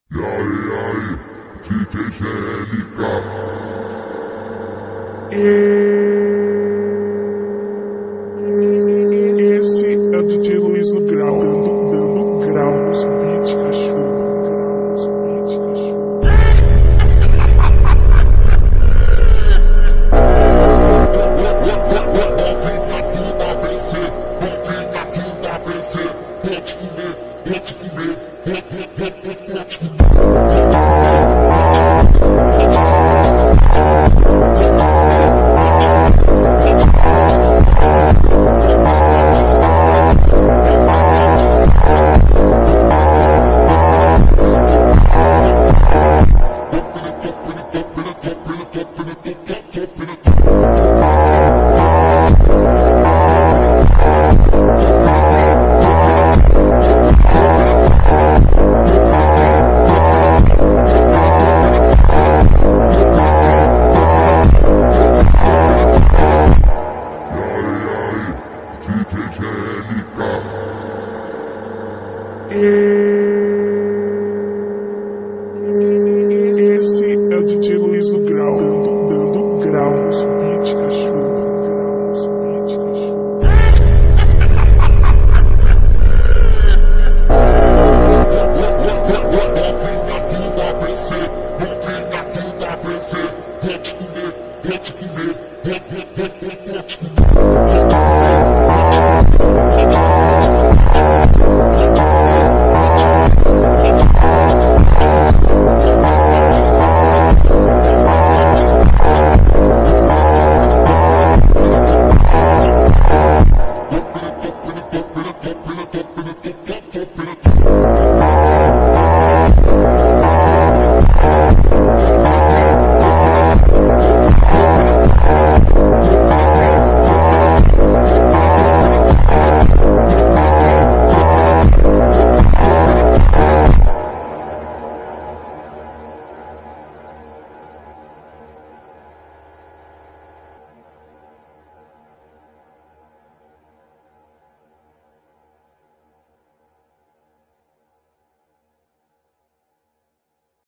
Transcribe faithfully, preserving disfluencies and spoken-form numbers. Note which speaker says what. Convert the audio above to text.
Speaker 1: E aí, aí, D J G L K.
Speaker 2: Esse é o D J Luiz do Grau, dando, dando grau nos beat cachorro, grau nos beat cachorro.
Speaker 1: Pode comer, pode comer, pode comer, pode comer.